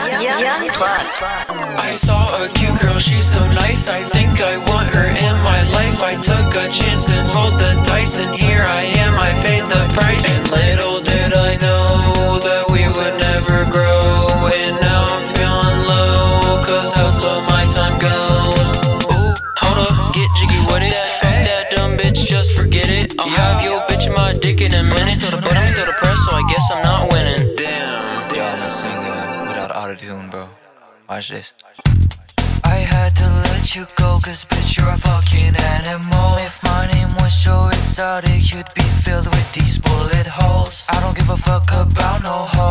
Young Plus. I saw a cute girl, she's so nice, I think I want her in my life. I took a chance and rolled the dice, and here I am, I paid the price. And little did I know that we would never grow, and now I'm feeling low, cause how slow my time goes. Ooh, hold up, get jiggy with it. Fuck that dumb bitch, just forget it. I'll have your bitch in my dick in a minute, but I'm still depressed, so I guess I'm not winning. Damn. Yo, I'm not singing without auto-tune, bro. Watch this. I had to let you go, cause bitch you're a fucking animal. If my name was Joe Exotic, you'd be filled with these bullet holes. I don't give a fuck about no hoes.